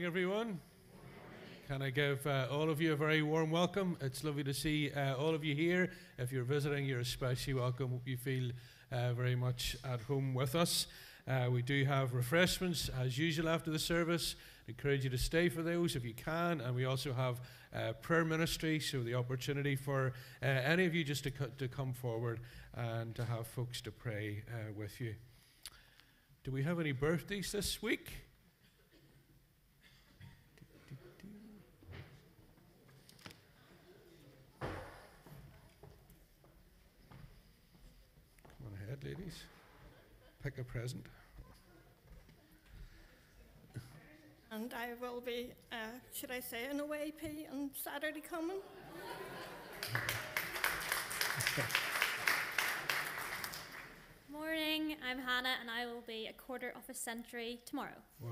morning, everyone. Can I give all of you a very warm welcome? It's lovely to see all of you here. If you're visiting, you're especially welcome. Hope you feel very much at home with us. We do have refreshments as usual after the service. I encourage you to stay for those if you can. And we also have prayer ministry, so the opportunity for any of you just to come forward and to have folks to pray with you. Do we have any birthdays this week? Ladies, pick a present. And I will be, should I say, an OAP on Saturday coming? Morning, I'm Hannah, and I will be a quarter of a century tomorrow. Wow.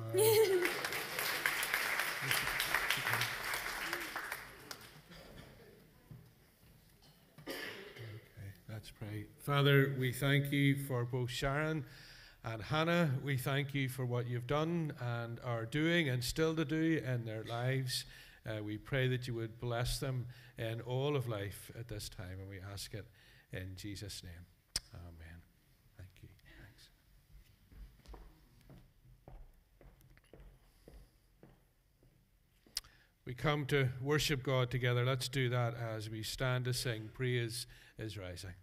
Let's pray. Father, we thank you for both Sharon and Hannah. We thank you for what you've done and are doing and still to do in their lives. We pray that you would bless them in all of life at this time, and we ask it in Jesus' name. Amen. Thank you. Thanks. We come to worship God together. Let's do that as we stand to sing Praise is Rising.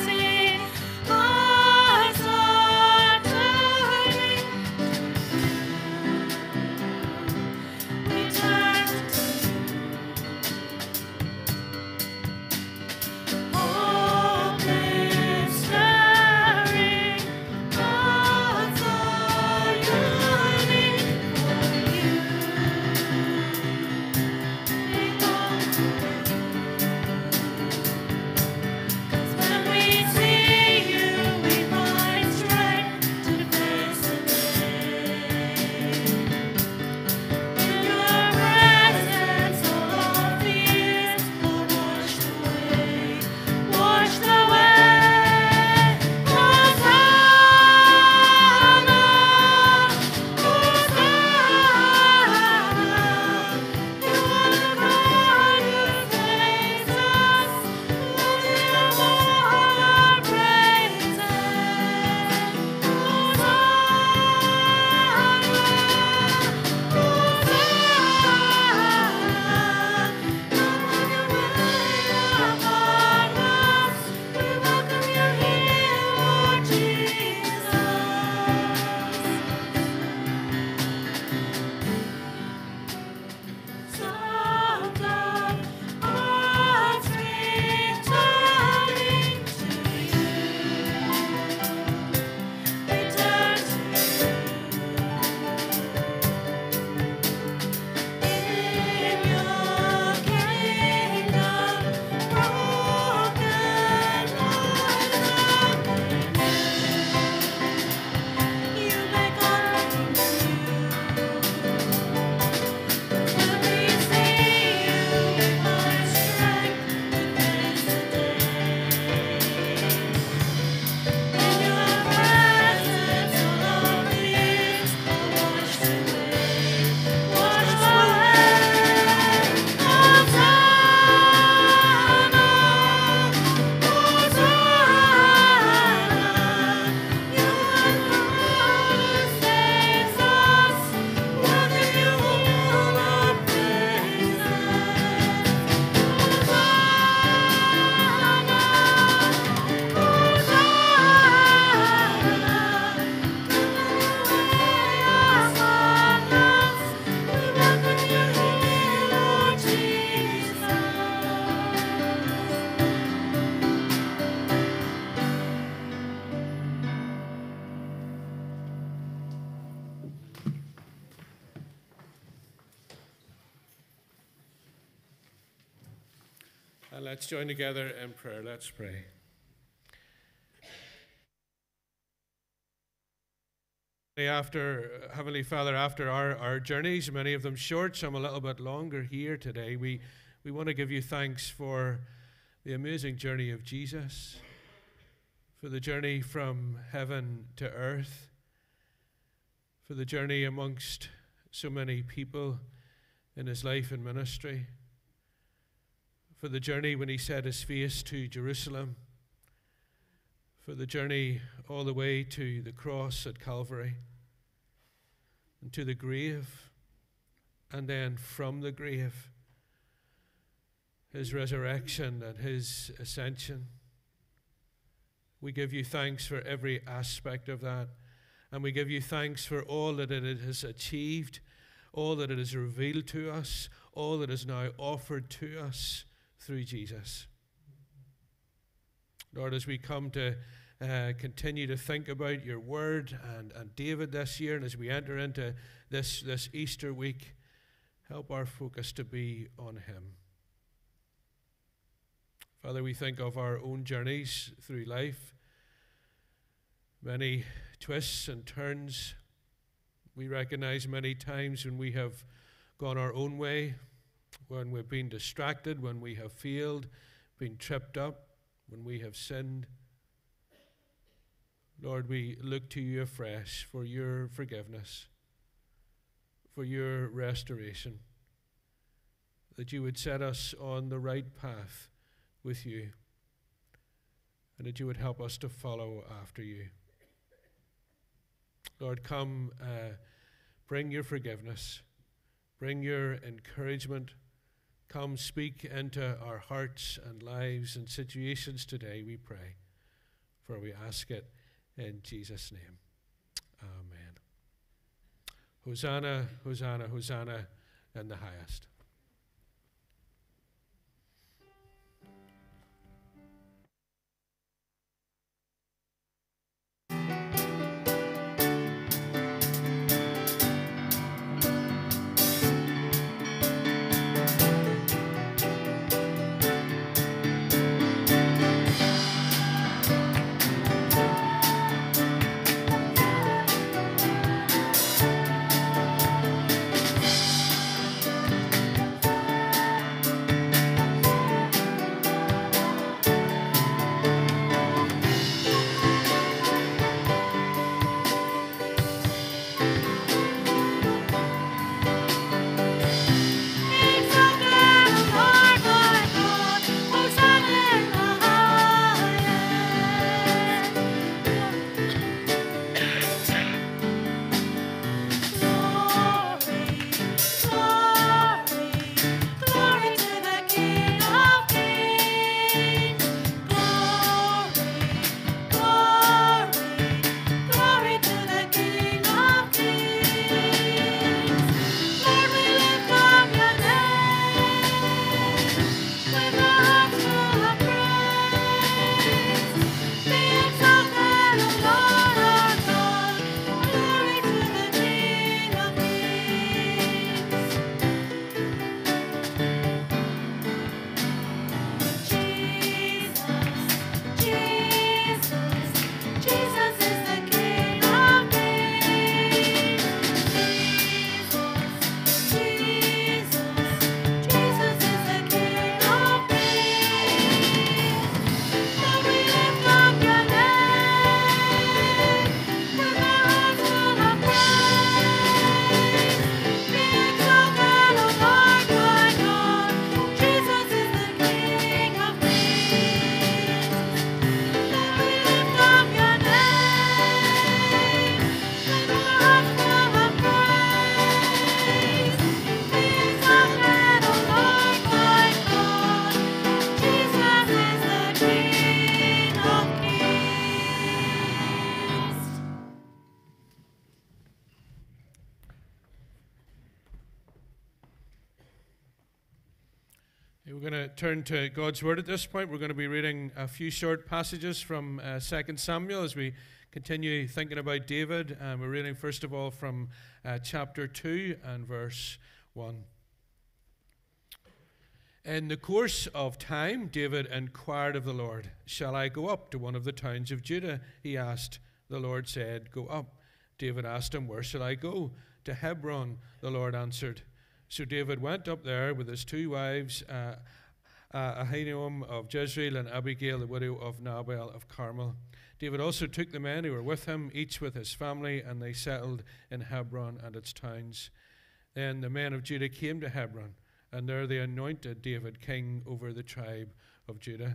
Rising, And let's join together in prayer. Let's pray. Heavenly Father, after our journeys, many of them short, some a little bit longer here today, we want to give you thanks for the amazing journey of Jesus, for the journey from heaven to earth, for the journey amongst so many people in his life and ministry, for the journey when he set his face to Jerusalem, for the journey all the way to the cross at Calvary, and to the grave, and then from the grave, his resurrection and his ascension. We give you thanks for every aspect of that, and we give you thanks for all that it has achieved, all that it has revealed to us, all that is now offered to us through Jesus. Lord, as we come to continue to think about your word and David this year, and as we enter into this Easter week, help our focus to be on him. Father, we think of our own journeys through life, many twists and turns. We recognize many times when we have gone our own way, when we've been distracted, when we have failed, been tripped up, when we have sinned. Lord, we look to you afresh for your forgiveness, for your restoration, that you would set us on the right path with you, and that you would help us to follow after you. Lord, come, bring your forgiveness, bring your encouragement. Come, speak into our hearts and lives and situations today, we pray, for we ask it in Jesus' name. Amen. Hosanna, Hosanna, Hosanna in the highest. We're going to turn to God's Word at this point. We're going to be reading a few short passages from 2 Samuel as we continue thinking about David. We're reading first of all from chapter 2 and verse 1. In the course of time, David inquired of the Lord, "Shall I go up to one of the towns of Judah?" he asked. The Lord said, "Go up." David asked him, "Where shall I go?" "To Hebron," the Lord answered. So David went up there with his two wives, Ahinoam of Jezreel and Abigail, the widow of Nabal of Carmel. David also took the men who were with him, each with his family, and they settled in Hebron and its towns. Then the men of Judah came to Hebron, and there they anointed David king over the tribe of Judah.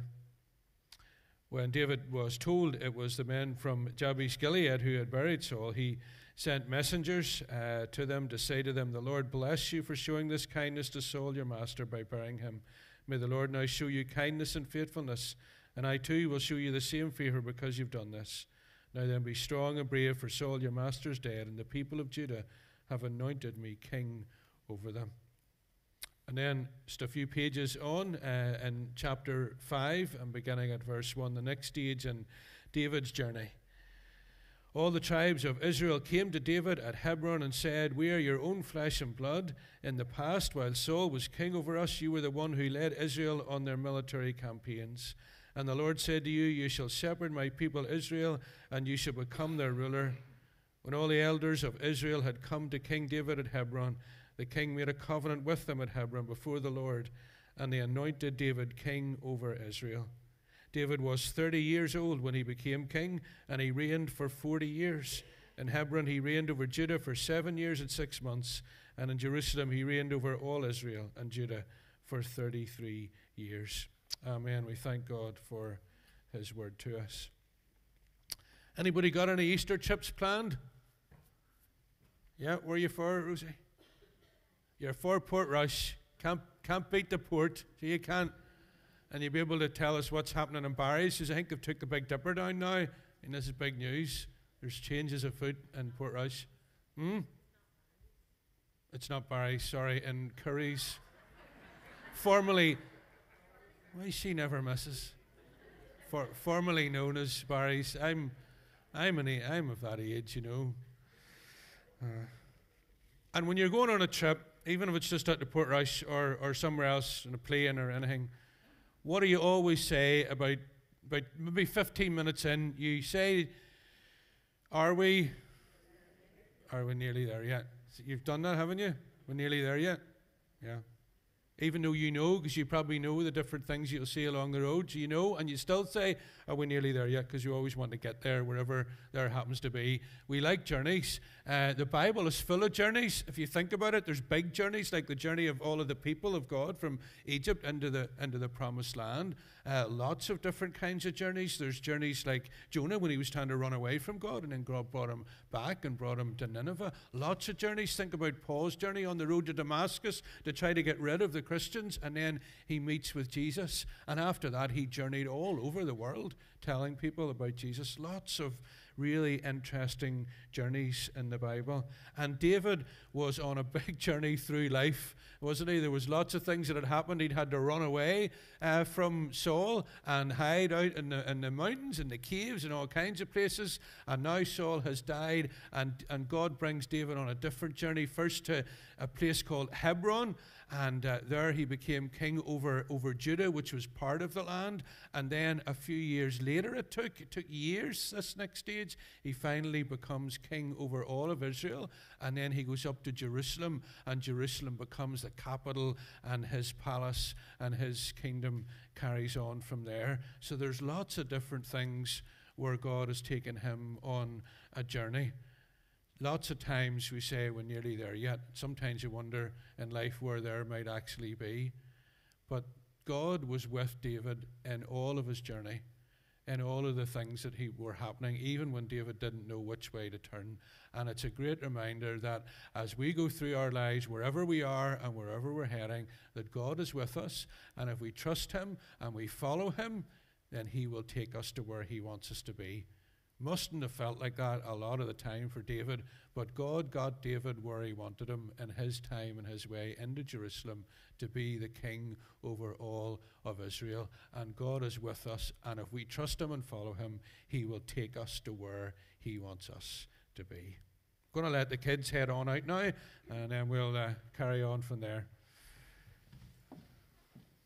When David was told it was the men from Jabesh Gilead who had buried Saul, he sent messengers to them to say to them, "The Lord bless you for showing this kindness to Saul your master by burying him. May the Lord now show you kindness and faithfulness, and I too will show you the same favor because you've done this. Now then be strong and brave, for Saul your master is dead, and the people of Judah have anointed me king over them." And then just a few pages on in chapter 5 and beginning at verse 1, the next stage in David's journey. All the tribes of Israel came to David at Hebron and said, "We are your own flesh and blood. In the past, while Saul was king over us, you were the one who led Israel on their military campaigns. And the Lord said to you, 'You shall shepherd my people Israel, and you shall become their ruler.'" When all the elders of Israel had come to King David at Hebron, the king made a covenant with them at Hebron before the Lord, and they anointed David king over Israel. David was 30 years old when he became king, and he reigned for 40 years. In Hebron he reigned over Judah for 7 years and 6 months, and in Jerusalem he reigned over all Israel and Judah for 33 years. Amen. We thank God for his word to us. Anybody got any Easter trips planned? Yeah, where are you for, Rosie? You're for Portrush. Can't beat the port, so you can't. And you'll be able to tell us what's happening in Barry's, because I think they've took the Big Dipper down now, and this is big news. There's changes of foot in Portrush. It's not Barry's, sorry, in Curry's. Formerly, why she never misses? Formerly known as Barry's. I'm of that age, you know. And when you're going on a trip, even if it's just out to Portrush or somewhere else in a plane or anything, what do you always say about maybe 15 minutes in? You say, are we nearly there yet? You've done that, haven't you? We're nearly there yet? Yeah. Even though you know, because you probably know the different things you'll see along the road, you know, and you still say, are we nearly there yet? Because you always want to get there, wherever there happens to be. We like journeys. The Bible is full of journeys. If you think about it, there's big journeys, like the journey of all of the people of God from Egypt into the promised land. Lots of different kinds of journeys. There's journeys like Jonah when he was trying to run away from God, and then God brought him back and brought him to Nineveh. Lots of journeys. Think about Paul's journey on the road to Damascus to try to get rid of the Christians, and then he meets with Jesus, and after that he journeyed all over the world telling people about Jesus. Lots of really interesting journeys in the Bible. And David was on a big journey through life, wasn't he? There was lots of things that had happened. He'd had to run away from Saul and hide out in the mountains, in the caves, and all kinds of places. And now Saul has died, and God brings David on a different journey, first to a place called Hebron, and there he became king over Judah, which was part of the land. And then a few years later, it took years, this next stage, he finally becomes king over all of Israel. And then he goes up to Jerusalem, and Jerusalem becomes the capital, and his palace and his kingdom carries on from there. So there's lots of different things where God has taken him on a journey. Lots of times we say we're nearly there yet. Sometimes you wonder in life where there might actually be. But God was with David in all of his journey, in all of the things that were happening, even when David didn't know which way to turn. And it's a great reminder that as we go through our lives, wherever we are and wherever we're heading, that God is with us. And if we trust him and we follow him, then he will take us to where he wants us to be. Mustn't have felt like that a lot of the time for David, but God got David where he wanted him in his time and his way into Jerusalem to be the king over all of Israel. And God is with us, and if we trust him and follow him, he will take us to where he wants us to be. I'm going to let the kids head on out now, and then we'll carry on from there.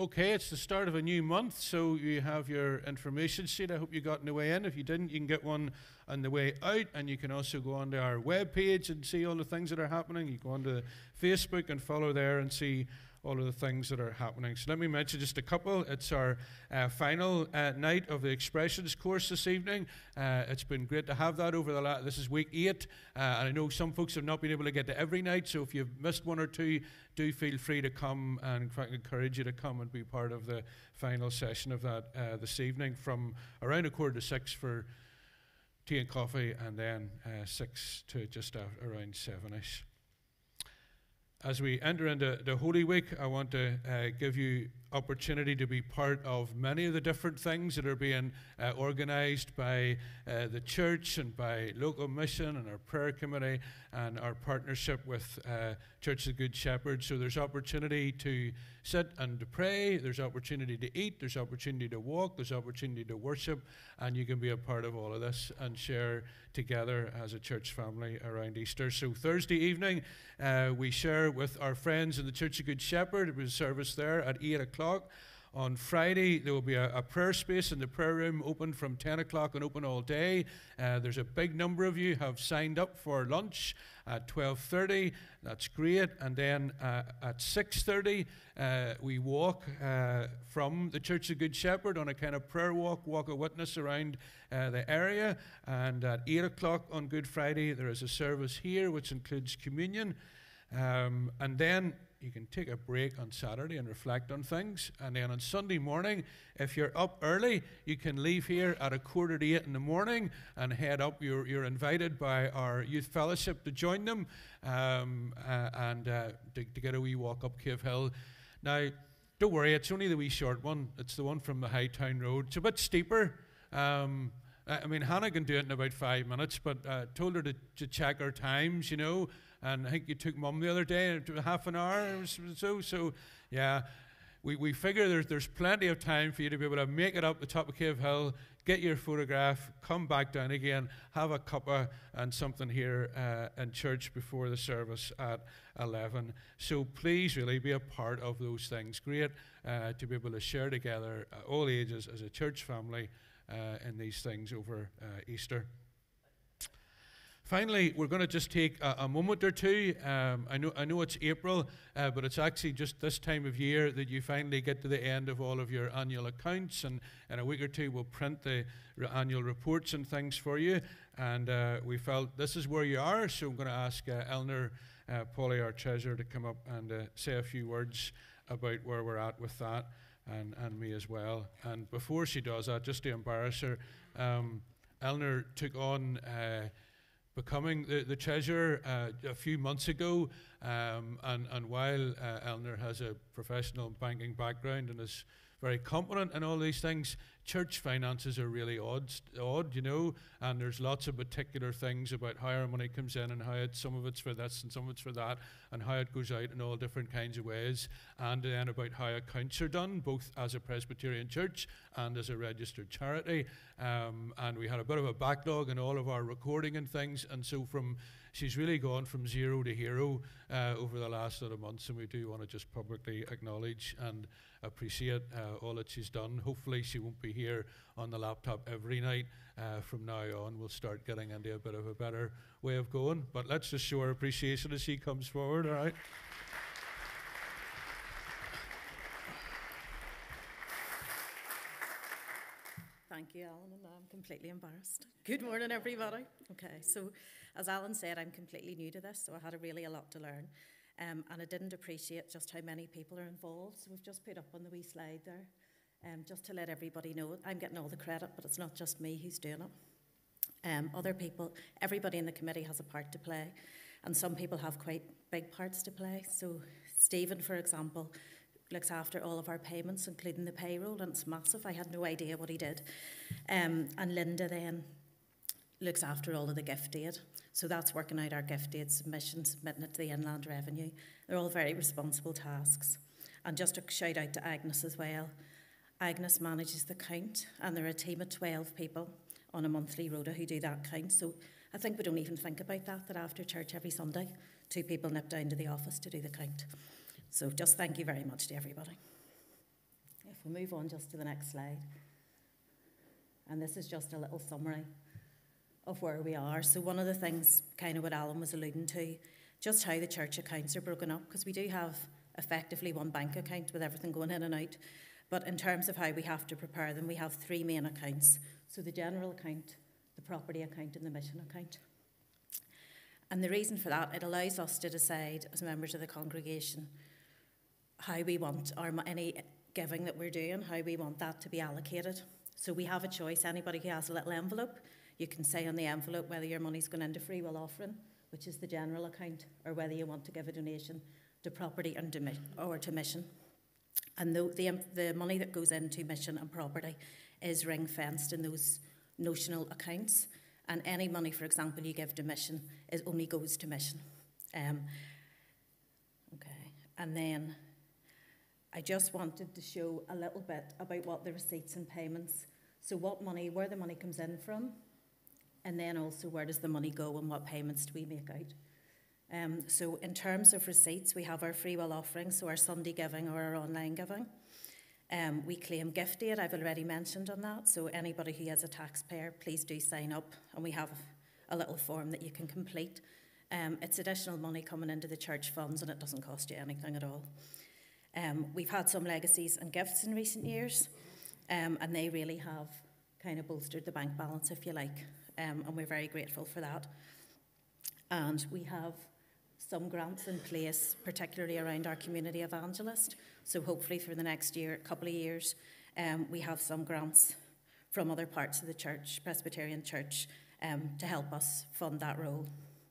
Okay, it's the start of a new month, so you have your information sheet. I hope you got on the way in. If you didn't, you can get one on the way out, and you can also go onto our webpage and see all the things that are happening. You go onto Facebook and follow there and see all of the things that are happening. So let me mention just a couple. It's our final night of the Expressions course this evening. It's been great to have that over this is week 8, and I know some folks have not been able to get to every night, so if you've missed one or two, do feel free to come, and in fact, I encourage you to come and be part of the final session of that this evening from around 5:45 for tea and coffee, and then 6 to just around 7ish. As we enter into the Holy Week, I want to give you opportunity to be part of many of the different things that are being organised by the church and by local mission and our prayer committee and our partnership with Church of the Good Shepherd. So there's opportunity to sit and to pray, there's opportunity to eat, there's opportunity to walk, there's opportunity to worship, and you can be a part of all of this and share together as a church family around Easter. So Thursday evening, we share with our friends in the Church of Good Shepherd. It was a service there at 8 o'clock. On Friday, there will be a prayer space in the prayer room open from 10 o'clock and open all day. There's a big number of you have signed up for lunch at 12:30. That's great. And then at 6:30, we walk from the Church of Good Shepherd on a kind of prayer walk of witness around the area. And at 8 o'clock on Good Friday, there is a service here which includes communion. And then you can take a break on Saturday and reflect on things. And then on Sunday morning, if you're up early, you can leave here at 7:45 in the morning and head up. You're invited by our youth fellowship to join them and to get a wee walk up Cave Hill. Now, don't worry, it's only the wee short one. It's the one from the Hightown Road. It's a bit steeper. I mean, Hannah can do it in about 5 minutes, but told her to check her times, you know. And I think you took Mum the other day, half an hour or so. So, yeah, we figure there's plenty of time for you to be able to make it up the top of Cave Hill, get your photograph, come back down again, have a cuppa and something here in church before the service at 11. So please really be a part of those things. Great to be able to share together all ages as a church family in these things over Easter. Finally, we're going to just take a moment or two. I know it's April, but it's actually just this time of year that you finally get to the end of all of your annual accounts, and in a week or two we'll print the annual reports and things for you. And we felt this is where you are, so I'm going to ask Eleanor Pauly, our treasurer, to come up and say a few words about where we're at with that, and me as well. And before she does that, just to embarrass her, Eleanor took on becoming the treasurer a few months ago, and while Eleanor has a professional banking background and is very competent in all these things, church finances are really odd, you know, and there's lots of particular things about how our money comes in and how some of it's for this and some of it's for that, and how it goes out in all different kinds of ways, and then about how accounts are done, both as a Presbyterian church and as a registered charity. And we had a bit of a backlog in all of our recording and things, and so she's really gone from zero to hero over the last sort of months, and we do want to just publicly acknowledge and appreciate all that she's done. Hopefully she won't be here on the laptop every night. From now on, we'll start getting into a bit of a better way of going, but let's just show our appreciation as she comes forward, all right? Thank you, Alan, and I'm completely embarrassed. Good morning, everybody. Okay, so as Alan said, I'm completely new to this, so I had a lot to learn, and I didn't appreciate just how many people are involved, so we've just put up on the wee slide there, just to let everybody know. I'm getting all the credit, but it's not just me who's doing it. Other people, everybody in the committee has a part to play, and some people have quite big parts to play. So Stephen, for example, looks after all of our payments, including the payroll, and it's massive. I had no idea what he did. And Linda then looks after all of the gift aid. So that's working out our gift aid submissions, submitting it to the Inland Revenue. They're all very responsible tasks. And just a shout out to Agnes as well. Agnes manages the count, and there are a team of 12 people on a monthly rota who do that count. So I think we don't even think about that after church every Sunday, 2 people nip down to the office to do the count. So just thank you very much to everybody. We'll move on just to the next slide. And this is just a little summary of where we are. So one of the things, kind of what Alan was alluding to, just how the church accounts are broken up, because we do have effectively one bank account with everything going in and out. But in terms of how we have to prepare them, we have three main accounts. So the general account, the property account, and the mission account. And the reason for that, it allows us to decide as members of the congregation how we want any giving that we're doing, how we want that to be allocated. So we have a choice. Anybody who has a little envelope, you can say on the envelope whether your money's going into free will offering, which is the general account, or whether you want to give a donation to property or to mission. And the money that goes into mission and property is ring-fenced in those notional accounts. And any money, for example, you give to mission, it only goes to mission. Okay. And then I just wanted to show a little bit about what the receipts and payments, so where the money comes in from, and then also where does the money go and what payments do we make out. So in terms of receipts, we have our free will offerings, so our Sunday giving or our online giving. We claim gift aid, I've already mentioned on that, so anybody who is a taxpayer, please do sign up, and we have a little form that you can complete. It's additional money coming into the church funds, and it doesn't cost you anything at all. We've had some legacies and gifts in recent years, and they really have kind of bolstered the bank balance, if you like, and we're very grateful for that. And we have some grants in place, particularly around our community evangelist. So hopefully for the next couple of years, we have some grants from other parts of the church, Presbyterian Church, to help us fund that role.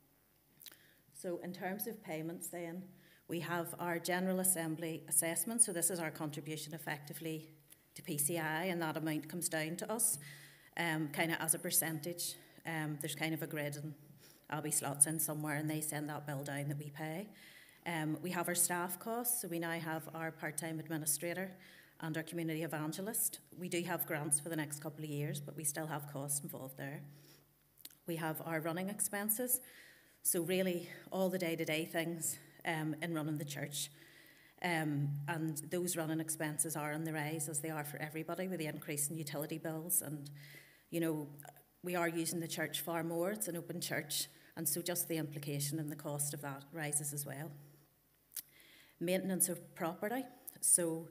So in terms of payments then, we have our General Assembly assessment. So this is our contribution effectively to PCI, and that amount comes down to us kind of as a percentage. There's kind of a grid, and Albie slots in somewhere, and they send that bill down that we pay. We have our staff costs, so we now have our part-time administrator and our community evangelist. We do have grants for the next couple of years, but we still have costs involved there. We have our running expenses, so really all the day-to-day things in running the church. And those running expenses are on the rise, as they are for everybody, with the increase in utility bills. And, you know, we are using the church far more. It's an open church. And so just the implication and the cost of that rises as well. Maintenance of property. So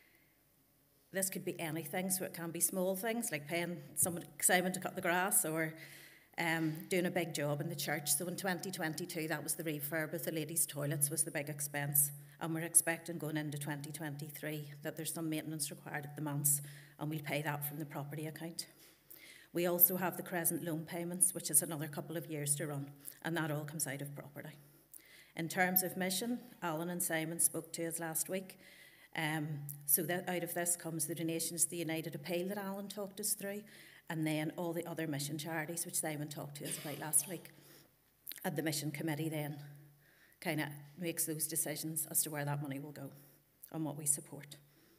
this could be anything. So it can be small things like paying Simon to cut the grass, or doing a big job in the church. So in 2022, that was the refurb of the ladies' toilets was the big expense. And we're expecting going into 2023 that there's some maintenance required at the manse, and we'll pay that from the property account. We also have the Crescent loan payments, which is another couple of years to run, and that all comes out of property. In terms of mission, Alan and Simon spoke to us last week. So that out of this comes the donations to the United Appeal that Alan talked us through, and then all the other mission charities, which Simon talked to us about last week. And the mission committee then kind of makes those decisions as to where that money will go and what we support.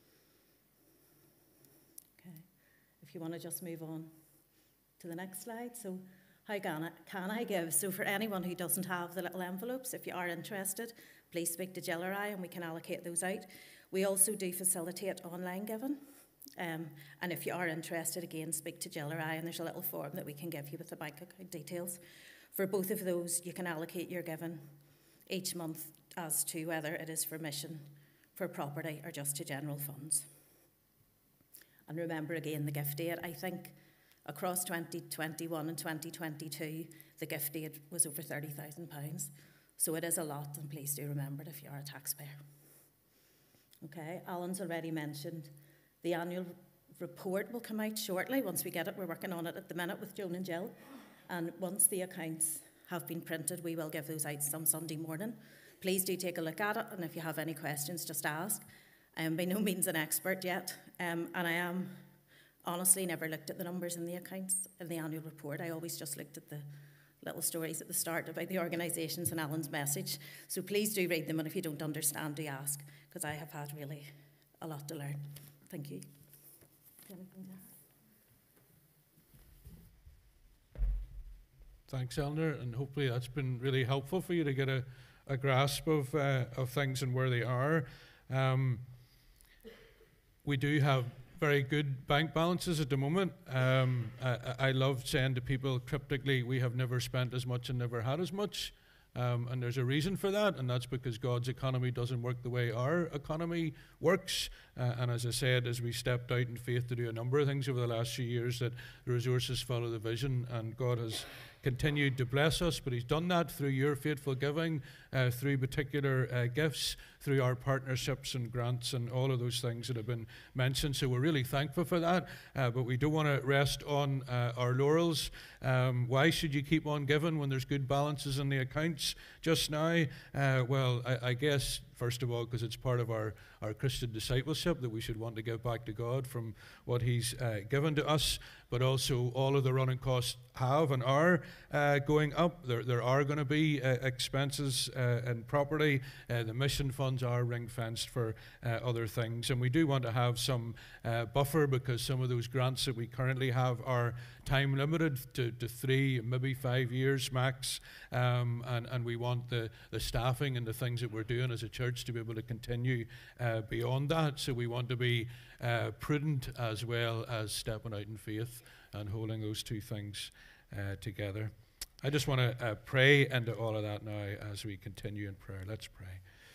Okay, if you want to just move on to the next slide. So how can I give? So for anyone who doesn't have the little envelopes, if you are interested, please speak to Jill or I, and we can allocate those out. We also do facilitate online giving. And if you are interested, again, speak to Jill or I, and there's a little form that we can give you with the bank account details. For both of those, you can allocate your giving each month as to whether it is for mission, for property, or just to general funds. And remember again, the gift aid, I think across 2021 and 2022, the gift aid was over £30,000. So it is a lot, and please do remember it if you are a taxpayer. Okay, Alan's already mentioned the annual report will come out shortly. Once we get it, we're working on it at the minute with Joan and Jill. And once the accounts have been printed, we will give those out some Sunday morning. Please do take a look at it, and if you have any questions, just ask. I am by no means an expert yet, and I am honestly never looked at the numbers in the accounts in the annual report. I always just looked at the little stories at the start about the organisations and Alan's message. So please do read them, and if you don't understand, do ask, because I have had really a lot to learn. Thank you. Thanks, Eleanor, and hopefully that's been really helpful for you to get a grasp of things and where they are. we do have very good bank balances at the moment. I love saying to people cryptically, we have never spent as much and never had as much. And there's a reason for that, and that's because God's economy doesn't work the way our economy works. And as I said, as we stepped out in faith to do a number of things over the last few years, that the resources follow the vision, and God has continued to bless us, but He's done that through your faithful giving, through particular gifts, through our partnerships and grants and all of those things that have been mentioned. So we're really thankful for that, but we don't want to rest on our laurels. Why should you keep on giving when there's good balances in the accounts just now? Well, I guess, first of all, because it's part of our Christian discipleship that we should want to give back to God from what He's given to us, but also all of the running costs have and are going up. There are going to be expenses in property. The mission funds are ring-fenced for other things, and we do want to have some buffer, because some of those grants that we currently have are time limited to 3, maybe 5 years max, and we want the staffing and the things that we're doing as a church to be able to continue beyond that. So we want to be prudent as well as stepping out in faith and holding those two things together. I just want to pray into all of that now as we continue in prayer. Let's pray.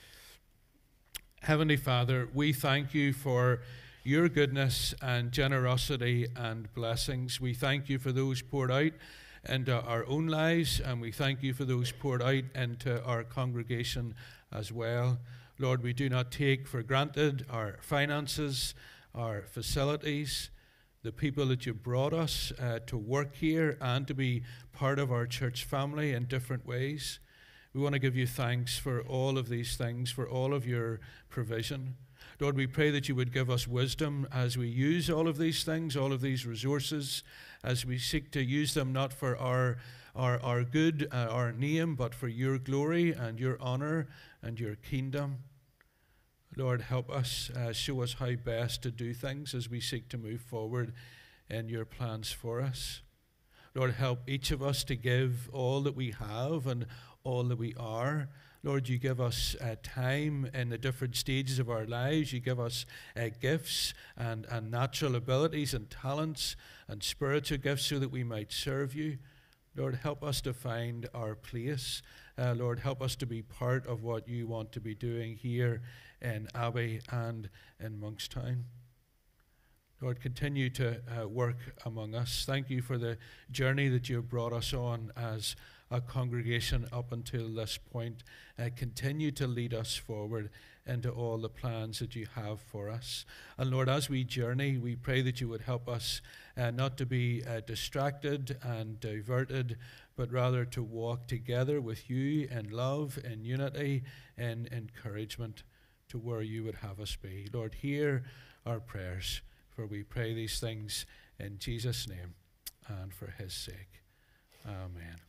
Heavenly Father, we thank you for your goodness and generosity and blessings. We thank you for those poured out into our own lives, and we thank you for those poured out into our congregation as well. Lord, we do not take for granted our finances, our facilities, the people that you brought us to work here and to be part of our church family in different ways. We want to give you thanks for all of these things, for all of your provision. Lord, we pray that you would give us wisdom as we use all of these things, all of these resources, as we seek to use them not for our good, our name, but for your glory and your honor and your kingdom. Lord, help us, show us how best to do things as we seek to move forward in your plans for us. Lord, help each of us to give all that we have and all that we are. Lord, you give us time in the different stages of our lives. You give us gifts and natural abilities and talents and spiritual gifts so that we might serve you. Lord, help us to find our place. Lord, help us to be part of what you want to be doing here in Abbey and in Monkstown. Lord, continue to work among us. Thank you for the journey that you have brought us on as a congregation up until this point. Continue to lead us forward into all the plans that you have for us. And Lord, as we journey, we pray that you would help us not to be distracted and diverted, but rather to walk together with you in love, in unity, in encouragement to where you would have us be. Lord, hear our prayers, for we pray these things in Jesus' name and for his sake. Amen.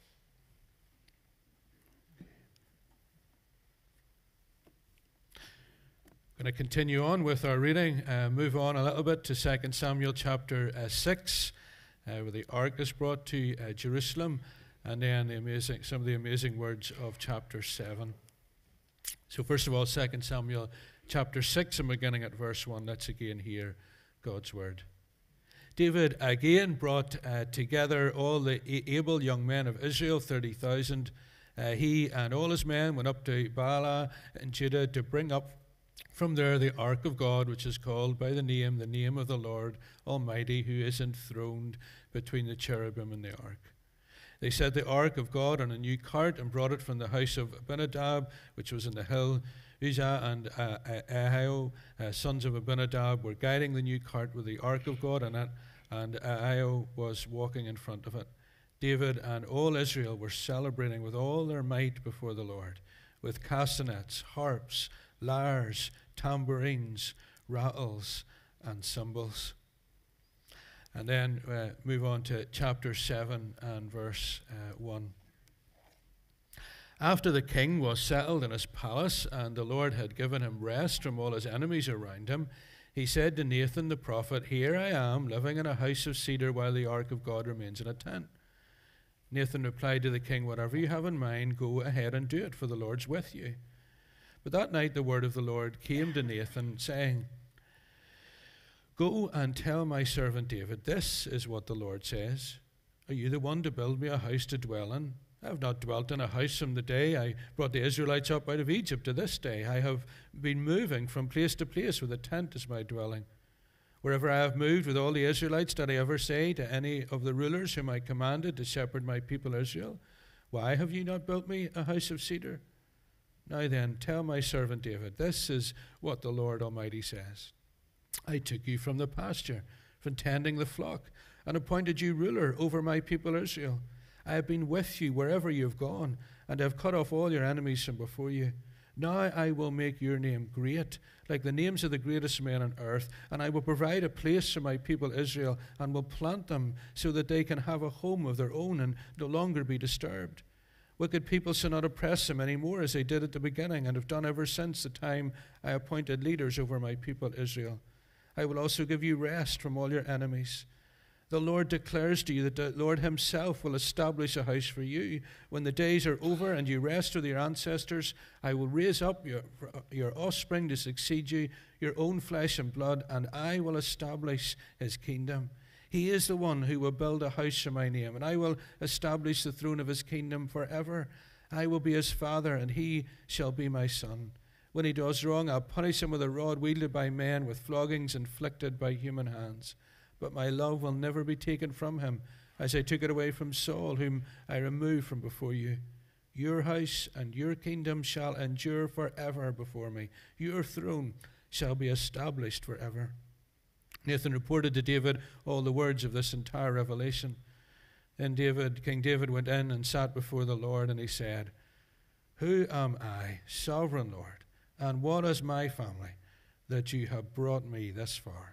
I'm going to continue on with our reading, move on a little bit to 2 Samuel chapter 6, where the ark is brought to Jerusalem, and then some of the amazing words of chapter 7. So first of all, 2 Samuel chapter 6, and beginning at verse 1, let's again hear God's word. David again brought together all the able young men of Israel, 30,000. He and all his men went up to Baalah in Judah to bring up from there the ark of God, which is called by the name of the Lord Almighty, who is enthroned between the cherubim and the ark. They set the ark of God on a new cart and brought it from the house of Abinadab, which was in the hill. Uzzah and Ahio, sons of Abinadab, were guiding the new cart with the ark of God in it, and Ahio was walking in front of it. David and all Israel were celebrating with all their might before the Lord, with castanets, harps, lyres, tambourines, rattles, and cymbals. And then move on to chapter 7 and verse 1. After the king was settled in his palace, and the Lord had given him rest from all his enemies around him, he said to Nathan the prophet, "Here I am, living in a house of cedar while the ark of God remains in a tent." Nathan replied to the king, "Whatever you have in mind, go ahead and do it, for the Lord's with you." But that night the word of the Lord came to Nathan, saying, Go and tell my servant David, this is what the Lord says. Are you the one to build me a house to dwell in? I have not dwelt in a house from the day I brought the Israelites up out of Egypt to this day. I have been moving from place to place where the tent is my dwelling. Wherever I have moved with all the Israelites, did I ever say to any of the rulers whom I commanded to shepherd my people Israel, why have you not built me a house of cedar? Now then, tell my servant David, this is what the Lord Almighty says. I took you from the pasture, from tending the flock, and appointed you ruler over my people Israel. I have been with you wherever you have gone, and have cut off all your enemies from before you. Now I will make your name great, like the names of the greatest men on earth, and I will provide a place for my people Israel, and will plant them so that they can have a home of their own and no longer be disturbed. Wicked people shall not oppress them any more as they did at the beginning, and have done ever since the time I appointed leaders over my people Israel. I will also give you rest from all your enemies. The Lord declares to you that the Lord himself will establish a house for you. When the days are over and you rest with your ancestors, I will raise up your offspring to succeed you, your own flesh and blood, and I will establish his kingdom. He is the one who will build a house for my name, and I will establish the throne of his kingdom forever. I will be his father, and he shall be my son. When he does wrong, I'll punish him with a rod wielded by men, with floggings inflicted by human hands. But my love will never be taken from him, as I took it away from Saul, whom I removed from before you. Your house and your kingdom shall endure forever before me. Your throne shall be established forever. Nathan reported to David all the words of this entire revelation. Then King David went in and sat before the Lord, and he said, Who am I, sovereign Lord, and what is my family, that you have brought me this far?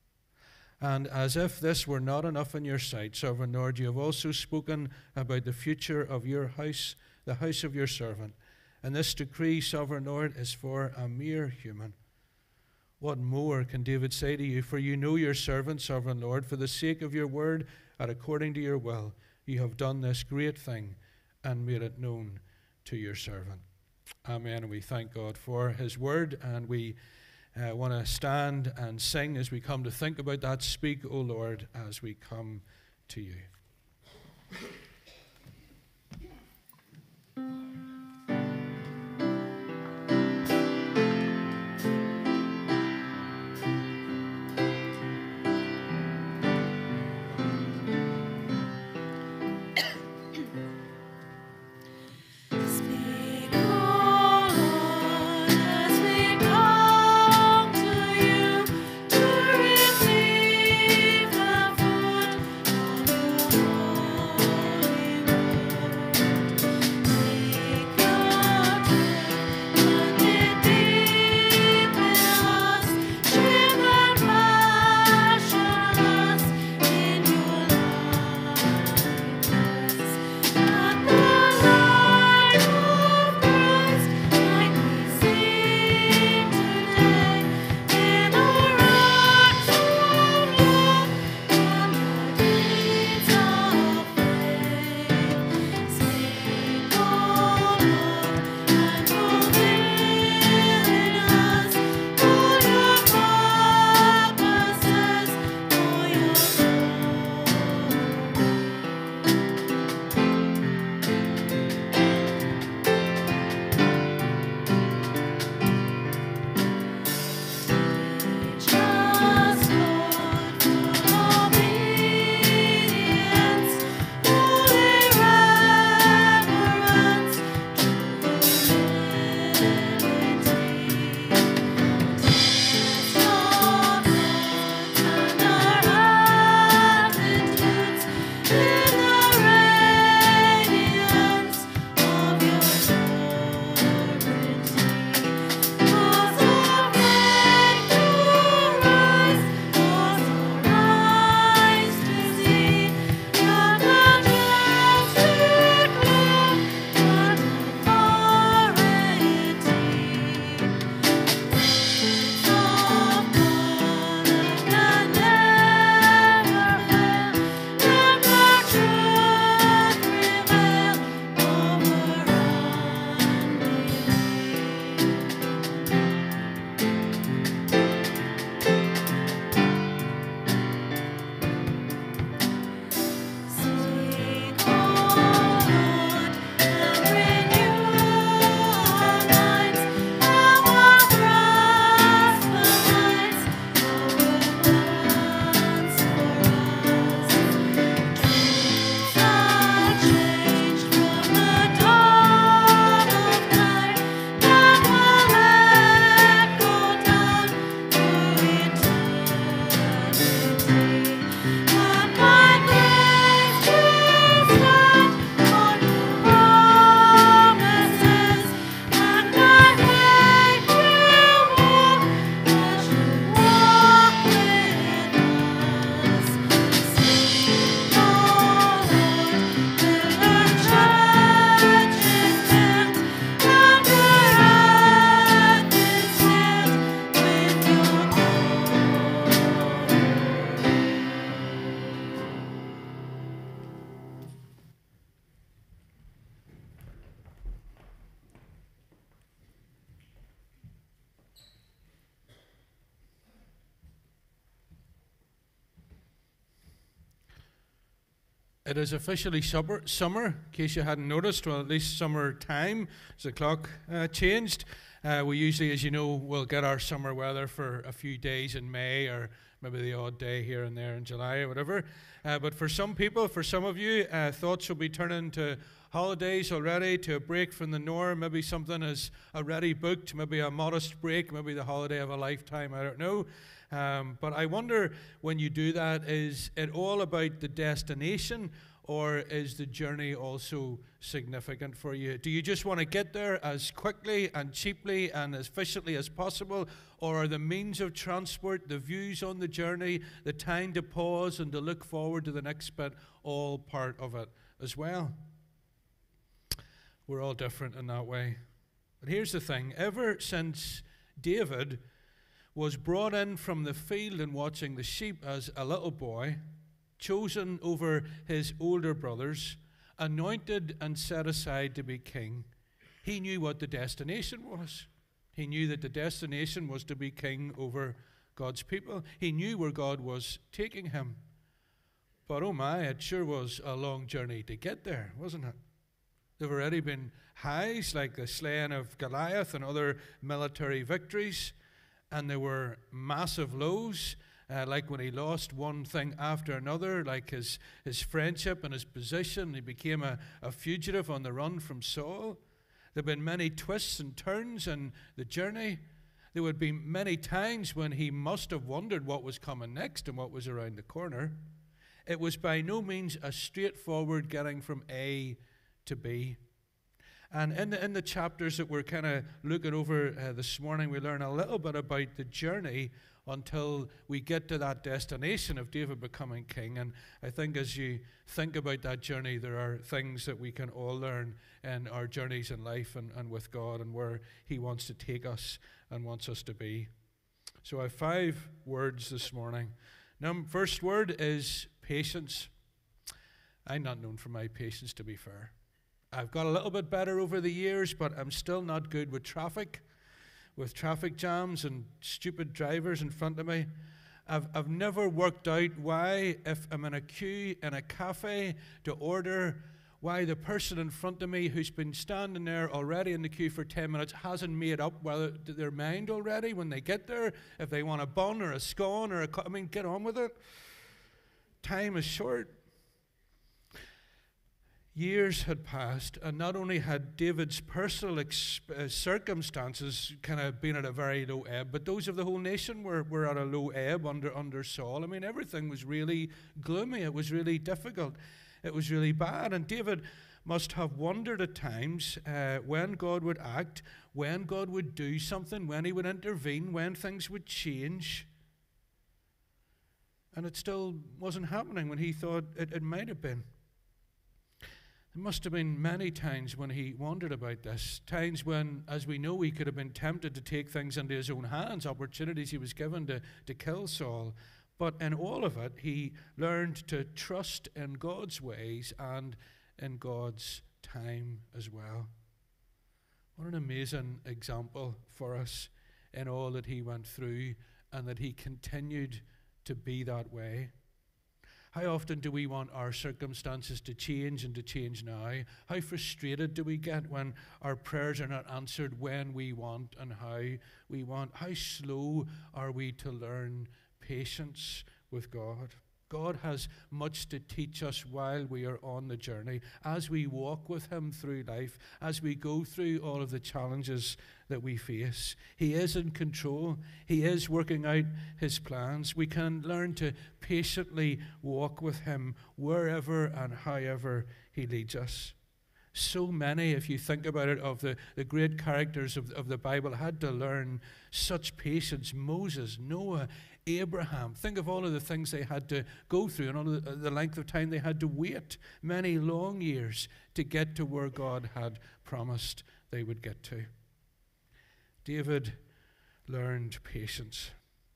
And as if this were not enough in your sight, sovereign Lord, you have also spoken about the future of your house, the house of your servant. And this decree, sovereign Lord, is for a mere human. What more can David say to you? For you know your servant, sovereign Lord, for the sake of your word and according to your will, you have done this great thing and made it known to your servant. Amen. And we thank God for his word, and we want to stand and sing as we come to think about that. Speak, O Lord, as we come to you. Receive the food of the Lord. It is officially summer, in case you hadn't noticed. Well, at least summer time, as the clock changed. We usually, as you know, will get our summer weather for a few days in May, or maybe the odd day here and there in July or whatever. But for some people, for some of you, thoughts will be turning to holidays already, to a break from the norm. Maybe something is already booked, maybe a modest break, maybe the holiday of a lifetime, I don't know. But I wonder, when you do that, is it all about the destination, or is the journey also significant for you? Do you just want to get there as quickly and cheaply and as efficiently as possible, or are the means of transport, the views on the journey, the time to pause and to look forward to the next bit, all part of it as well? We're all different in that way. But here's the thing. Ever since David was brought in from the field and watching the sheep as a little boy, chosen over his older brothers, anointed and set aside to be king, he knew what the destination was. He knew that the destination was to be king over God's people. He knew where God was taking him. But oh my, it sure was a long journey to get there, wasn't it? There have already been highs like the slaying of Goliath and other military victories, and there were massive lows, like when he lost one thing after another, like his friendship and his position. He became a fugitive on the run from Saul. There have been many twists and turns in the journey. There would be many times when he must have wondered what was coming next and what was around the corner. It was by no means a straightforward getting from A to be. And in the chapters that we're kind of looking over this morning, we learn a little bit about the journey until we get to that destination of David becoming king. And I think as you think about that journey, there are things that we can all learn in our journeys in life and with God, and where he wants to take us and wants us to be. So I have 5 words this morning. Now, first word is patience. I'm not known for my patience, to be fair. I've got a little bit better over the years, but I'm still not good with traffic jams and stupid drivers in front of me. I've never worked out why, if I'm in a queue in a cafe to order, why the person in front of me who's been standing there already in the queue for 10 minutes hasn't made up their mind already when they get there, if they want a bun or a scone or get on with it. Time is short. Years had passed, and not only had David's personal circumstances kind of been at a very low ebb, but those of the whole nation were at a low ebb under Saul. I mean, everything was really gloomy. It was really difficult. It was really bad. And David must have wondered at times when God would act, when God would do something, when he would intervene, when things would change. And it still wasn't happening when he thought it might have been. There must have been many times when he wondered about this, times when, as we know, he could have been tempted to take things into his own hands, opportunities he was given to kill Saul. But in all of it, he learned to trust in God's ways and in God's time as well. What an amazing example for us in all that he went through, and that he continued to be that way. How often do we want our circumstances to change and to change now? How frustrated do we get when our prayers are not answered when we want and how we want? How slow are we to learn patience with God? God has much to teach us while we are on the journey, as we walk with him through life, as we go through all of the challenges that we face. He is in control. He is working out his plans. We can learn to patiently walk with him wherever and however he leads us. So many, if you think about it, of the great characters of the Bible had to learn such patience. Moses, Noah, Abraham. Think of all of the things they had to go through and all of the length of time they had to wait, many long years, to get to where God had promised they would get to. David learned patience.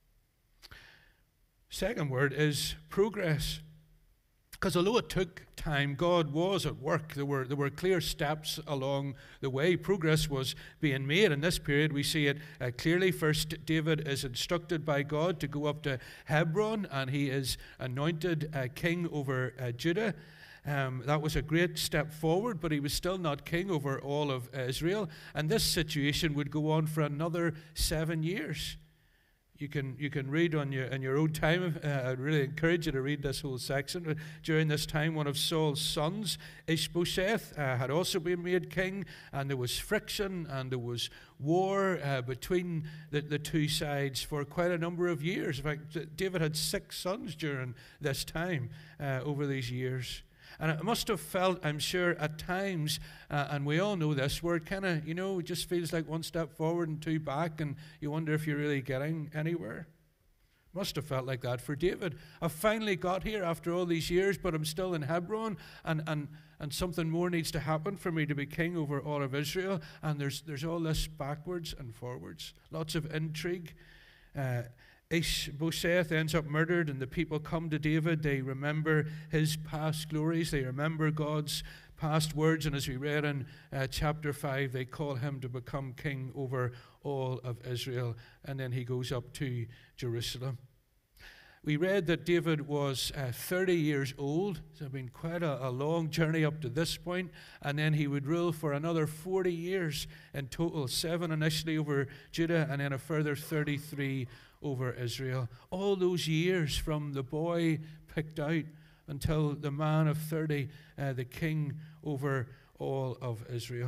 Second word is progress. Because although it took time, God was at work. There were clear steps along the way. Progress was being made. In this period, we see it clearly. First, David is instructed by God to go up to Hebron, and he is anointed king over Judah. That was a great step forward, but he was still not king over all of Israel. And this situation would go on for another 7 years. You can read in your own time. I'd really encourage you to read this whole section. During this time, one of Saul's sons, Ishbosheth, had also been made king, and there was friction and there was war between the two sides for quite a number of years. In fact, David had 6 sons during this time over these years. And it must have felt, I'm sure, at times, and we all know this, where it kind of, it just feels like one step forward and 2 back, and you wonder if you're really getting anywhere. Must have felt like that for David. I've finally got here after all these years, but I'm still in Hebron, and something more needs to happen for me to be king over all of Israel. And there's all this backwards and forwards, lots of intrigue. Ishbosheth ends up murdered, and the people come to David. They remember his past glories. They remember God's past words. And as we read in chapter 5, they call him to become king over all of Israel. And then he goes up to Jerusalem. We read that David was 30 years old. So it's been quite a long journey up to this point. And then he would rule for another 40 years in total, 7 initially over Judah, and then a further 33 over Israel. All those years from the boy picked out until the man of 30, the king over all of Israel.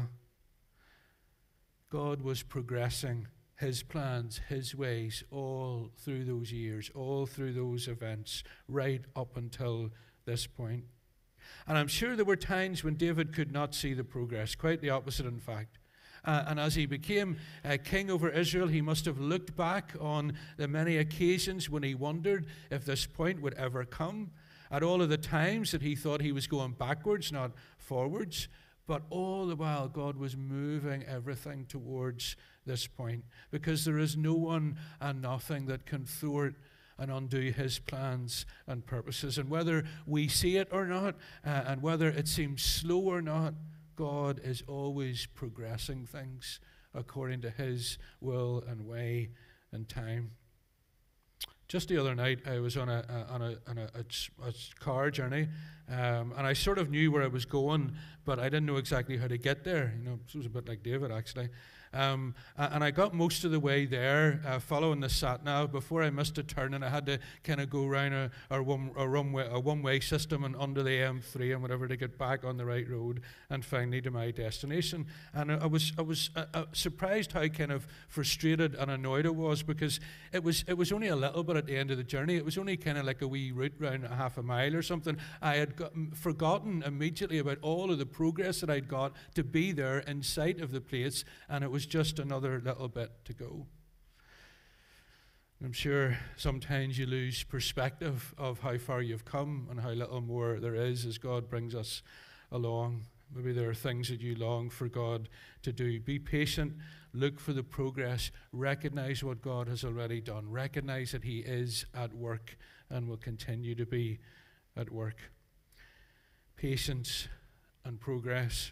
God was progressing his plans, his ways, all through those years, all through those events, right up until this point. And I'm sure there were times when David could not see the progress, quite the opposite, in fact. And as he became king over Israel, he must have looked back on the many occasions when he wondered if this point would ever come, at all of the times that he thought he was going backwards, not forwards. But all the while, God was moving everything towards this point, because there is no one and nothing that can thwart and undo his plans and purposes. And whether we see it or not, and whether it seems slow or not, God is always progressing things according to his will and way and time. Just the other night, I was on a car journey, and I sort of knew where I was going, but I didn't know exactly how to get there. It was a bit like David, actually. And I got most of the way there following the sat-nav before I missed a turn, and I had to kind of go around a one-way system and under the M3 and whatever to get back on the right road and finally to my destination. And I was surprised how kind of frustrated and annoyed I was, because it was only a little bit at the end of the journey. It was only kind of like a wee route round a half a mile or something. I had forgotten immediately about all of the progress that I'd got to be there in sight of the place, and it was just another little bit to go. I'm sure sometimes you lose perspective of how far you've come and how little more there is as God brings us along. Maybe there are things that you long for God to do. Be patient, look for the progress, recognize what God has already done, recognize that he is at work and will continue to be at work. Patience and progress.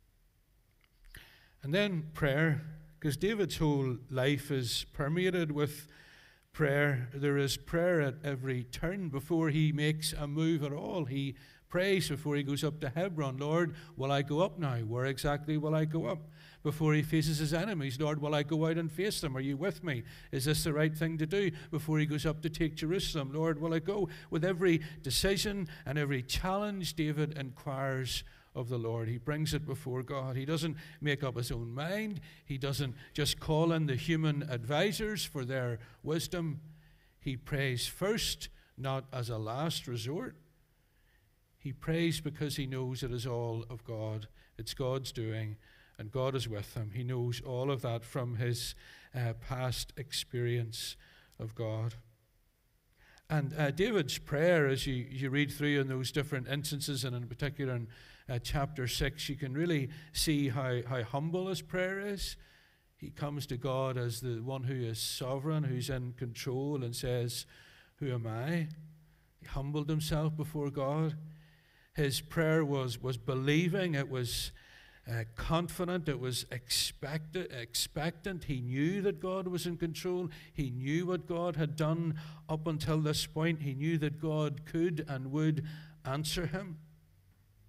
And then prayer, because David's whole life is permeated with prayer. There is prayer at every turn. Before he makes a move at all, he prays before he goes up to Hebron. Lord, will I go up now? Where exactly will I go up? Before he faces his enemies, Lord, will I go out and face them? Are you with me? Is this the right thing to do? Before he goes up to take Jerusalem, Lord, will I go? With every decision and every challenge, David inquires of the Lord. He brings it before God. He doesn't make up his own mind. He doesn't just call in the human advisors for their wisdom. He prays first, not as a last resort. He prays because he knows it is all of God. It's God's doing, and God is with him. He knows all of that from his past experience of God. And David's prayer, as you read through in those different instances, and in particular in chapter 6, you can really see how humble his prayer is. He comes to God as the one who is sovereign, who's in control, and says, "Who am I?" He humbled himself before God. His prayer was believing, it was confident, it was expectant. He knew that God was in control. He knew what God had done up until this point. He knew that God could and would answer him.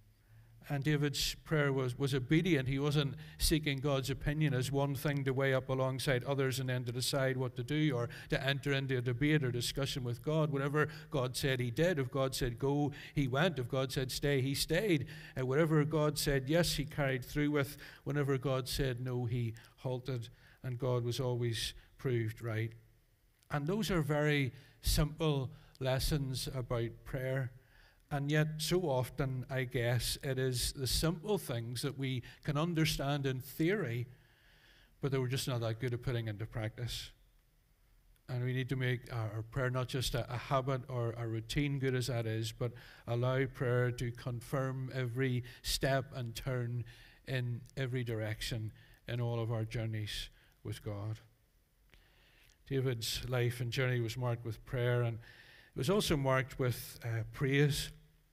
And David's prayer was obedient. He wasn't seeking God's opinion as one thing to weigh up alongside others and then to decide what to do or to enter into a debate or discussion with God. Whatever God said, he did. If God said go, he went. If God said stay, he stayed. And whatever God said yes, he carried through with. Whenever God said no, he halted. And God was always proved right. And those are very simple lessons about prayer. And yet, so often, I guess, it is the simple things that we can understand in theory, but that we're just not that good at putting into practice. And we need to make our prayer not just a habit or a routine, good as that is, but allow prayer to confirm every step and turn in every direction in all of our journeys with God. David's life and journey was marked with prayer, and it was also marked with praise.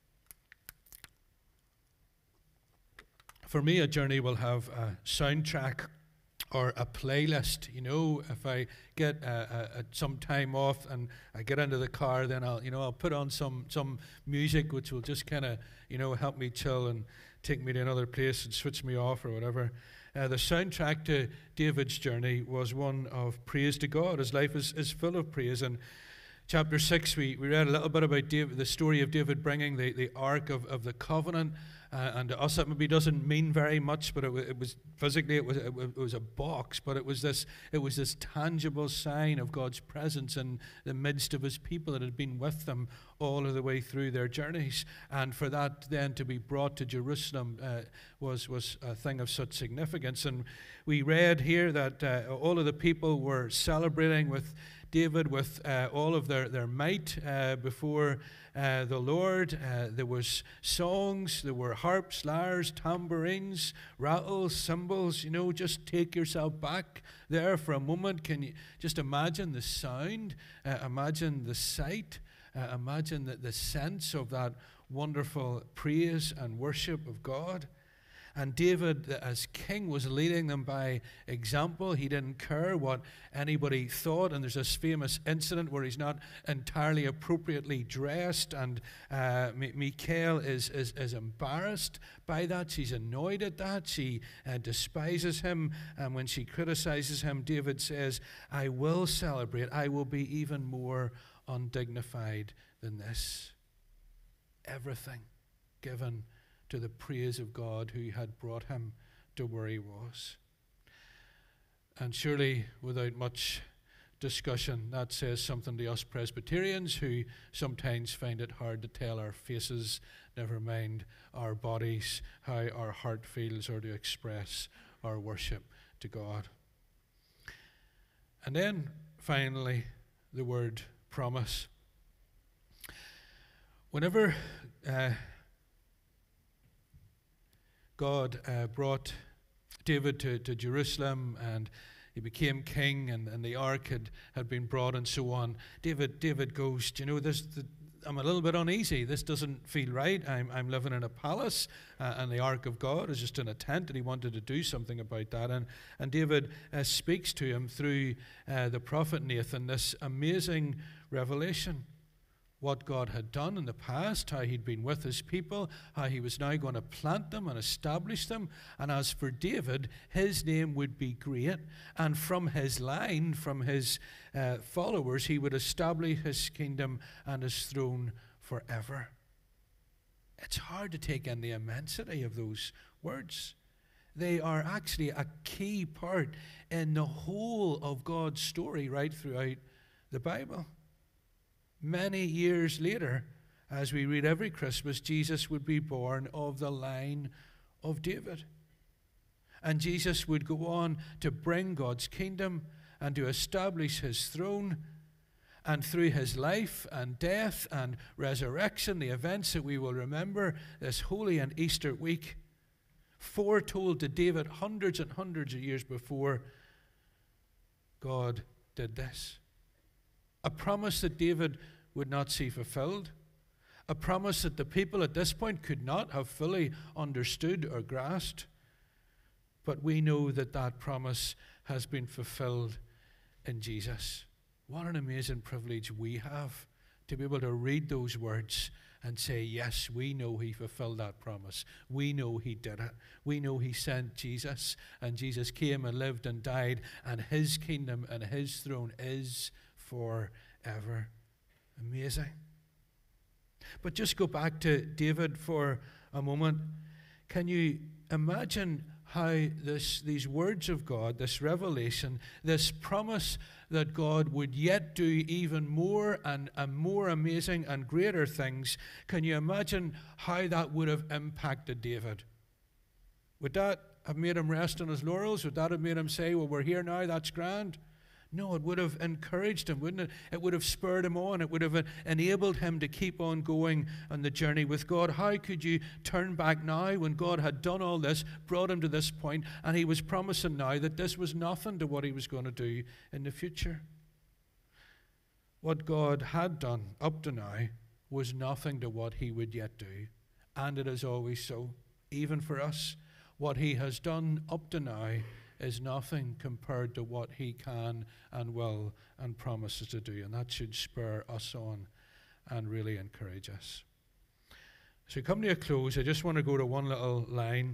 For me, a journey will have a soundtrack or a playlist. You know, if I get some time off and I get into the car, then I'll put on some music which will just kind of help me chill and take me to another place and switch me off or whatever. The soundtrack to David's journey was one of praise to God. His life is full of praise. And chapter 6, we read a little bit about David, the story of David bringing the Ark of the Covenant. And to us, that maybe doesn't mean very much, but it was physically it was a box, but it was this tangible sign of God's presence in the midst of His people that had been with them all of the way through their journeys. And for that then to be brought to Jerusalem was a thing of such significance. And we read here that all of the people were celebrating with David with all of their might before the Lord. There was songs, there were harps, lyres, tambourines, rattles, cymbals. Just take yourself back there for a moment. Can you just imagine the sound? Imagine the sight? Imagine the sense of that wonderful praise and worship of God. And David, as king, was leading them by example. He didn't care what anybody thought. And there's this famous incident where he's not entirely appropriately dressed. And Michal is embarrassed by that. She's annoyed at that. She despises him. And when she criticizes him, David says, I will celebrate. I will be even more undignified than this. Everything given to the praise of God who had brought him to where he was. And surely, without much discussion, that says something to us Presbyterians who sometimes find it hard to tell our faces, never mind our bodies, how our heart feels, or to express our worship to God. And then, finally, the word promise. Whenever God brought David to Jerusalem and he became king and the ark had been brought and so on, David goes, I'm a little bit uneasy. This doesn't feel right. I'm living in a palace and the ark of God is just in a tent, and he wanted to do something about that. And David speaks to him through the prophet Nathan this amazing revelation. What God had done in the past, how he'd been with his people, how he was now going to plant them and establish them. And as for David, his name would be great. And from his line, from his followers, he would establish his kingdom and his throne forever. It's hard to take in the immensity of those words. They are actually a key part in the whole of God's story right throughout the Bible. Many years later, as we read every Christmas, Jesus would be born of the line of David. And Jesus would go on to bring God's kingdom and to establish his throne. And through his life and death and resurrection, the events that we will remember this Holy and Easter week, foretold to David hundreds and hundreds of years before, God did this. A promise that David would not see fulfilled. A promise that the people at this point could not have fully understood or grasped. But we know that that promise has been fulfilled in Jesus. What an amazing privilege we have to be able to read those words and say, yes, we know he fulfilled that promise. We know he did it. We know he sent Jesus, and Jesus came and lived and died, and his kingdom and his throne is forever. Amazing. But just go back to David for a moment. Can you imagine how these words of God, this revelation, this promise that God would yet do even more and more amazing and greater things, can you imagine how that would have impacted David? Would that have made him rest on his laurels? Would that have made him say, well, we're here now, that's grand? No, it would have encouraged him, wouldn't it? It would have spurred him on. It would have enabled him to keep on going on the journey with God. How could you turn back now when God had done all this, brought him to this point, and he was promising now that this was nothing to what he was going to do in the future? What God had done up to now was nothing to what he would yet do. And it is always so, even for us. What he has done up to now is nothing compared to what he can and will and promises to do. And that should spur us on and really encourage us. So come to a close. I just want to go to one little line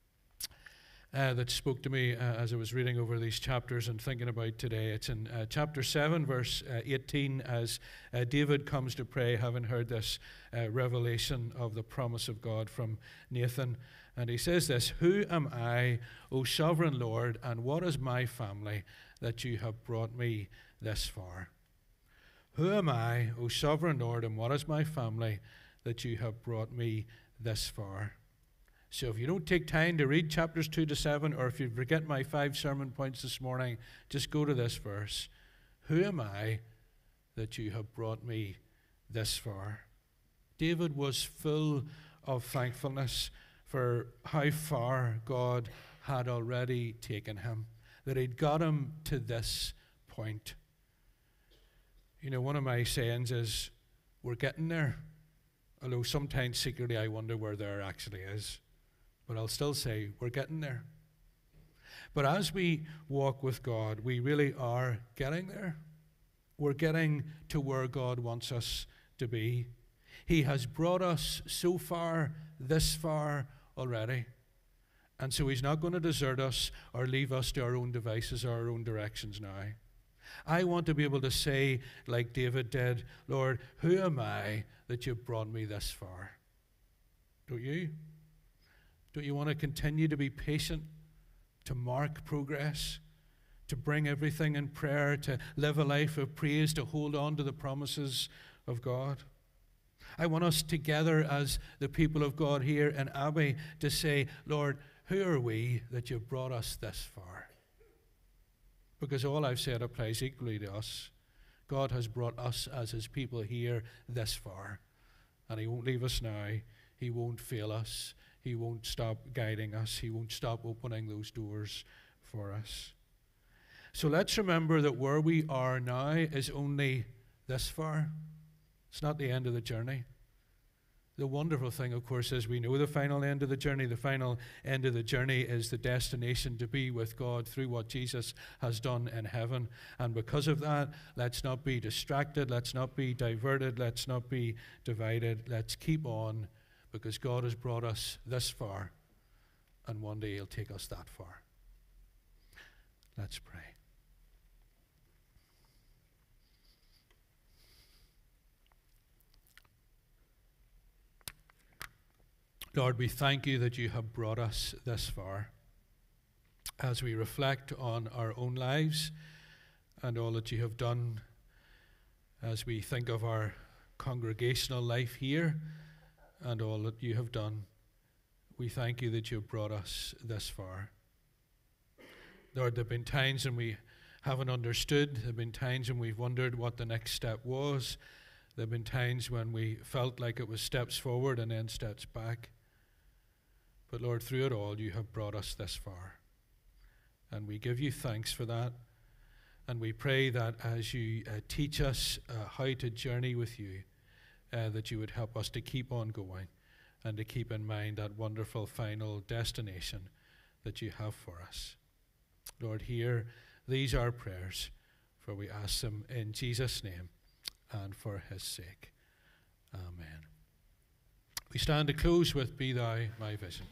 that spoke to me as I was reading over these chapters and thinking about today. It's in chapter 7, verse 18, as David comes to pray, having heard this revelation of the promise of God from Nathan. And he says this, "Who am I, O sovereign Lord, and what is my family that you have brought me this far?" Who am I, O sovereign Lord, and what is my family that you have brought me this far? So if you don't take time to read chapters 2 to 7, or if you forget my 5 sermon points this morning, just go to this verse. Who am I that you have brought me this far? David was full of thankfulness for how far God had already taken him, that he'd got him to this point. You know, one of my sayings is, we're getting there. Although sometimes secretly I wonder where there actually is. But I'll still say, we're getting there. But as we walk with God, we really are getting there. We're getting to where God wants us to be. He has brought us so far, this far already. And so he's not going to desert us or leave us to our own devices or our own directions now. I want to be able to say, like David did, Lord, who am I that you've brought me this far? Don't you? Don't you want to continue to be patient, to mark progress, to bring everything in prayer, to live a life of praise, to hold on to the promises of God? I want us together as the people of God here in Abbey to say, Lord, who are we that you've brought us this far? Because all I've said applies equally to us. God has brought us as his people here this far. And he won't leave us now. He won't fail us. He won't stop guiding us. He won't stop opening those doors for us. So let's remember that where we are now is only this far. It's not the end of the journey. The wonderful thing, of course, is we know the final end of the journey. The final end of the journey is the destination to be with God through what Jesus has done in heaven. And because of that, let's not be distracted. Let's not be diverted. Let's not be divided. Let's keep on, because God has brought us this far, and one day he'll take us that far. Let's pray. Lord, we thank you that you have brought us this far. As we reflect on our own lives and all that you have done, as we think of our congregational life here and all that you have done, we thank you that you have brought us this far. Lord, there have been times when we haven't understood. There have been times when we've wondered what the next step was. There have been times when we felt like it was steps forward and then steps back. But Lord, through it all, you have brought us this far. And we give you thanks for that. And we pray that as you teach us how to journey with you, that you would help us to keep on going and to keep in mind that wonderful final destination that you have for us. Lord, hear these our prayers, for we ask them in Jesus' name and for his sake. Amen. We stand to close with Be Thou My Vision.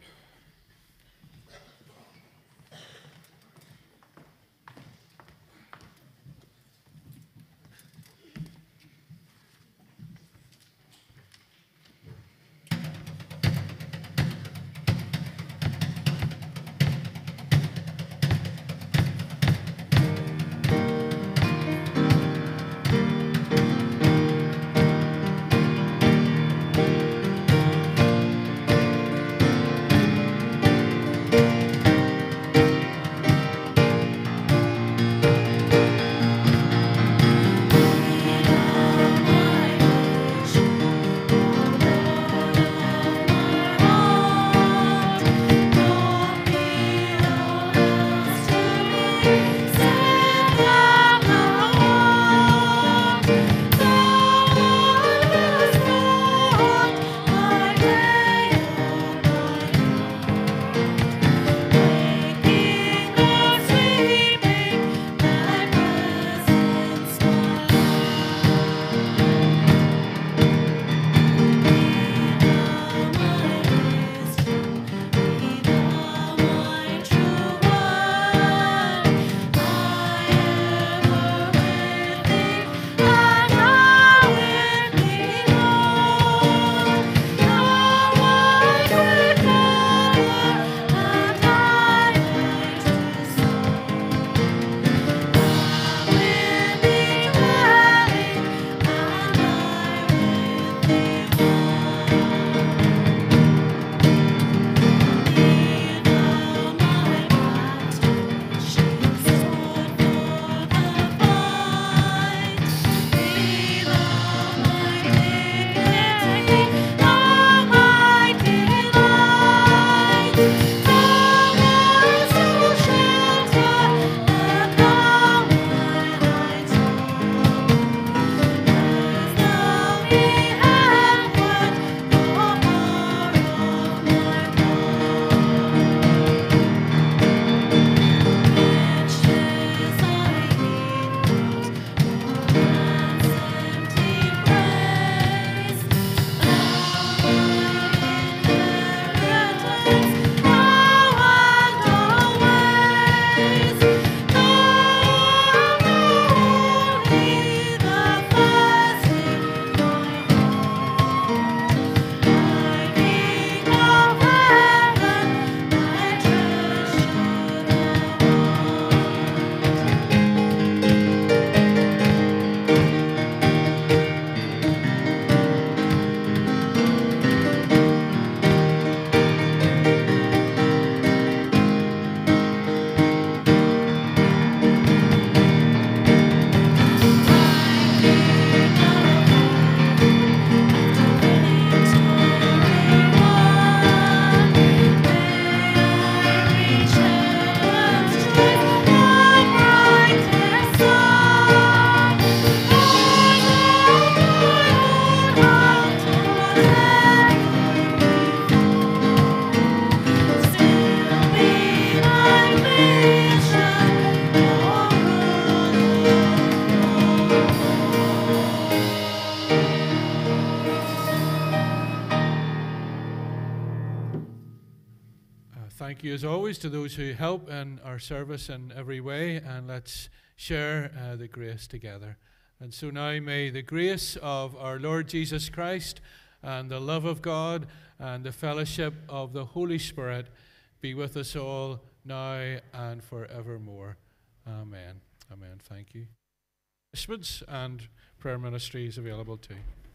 Thank you as always to those who help in our service in every way, and let's share the grace together. And so now may the grace of our Lord Jesus Christ and the love of God and the fellowship of the Holy Spirit be with us all now and forevermore. Amen. Amen. Thank you. Announcements and prayer ministry is available too.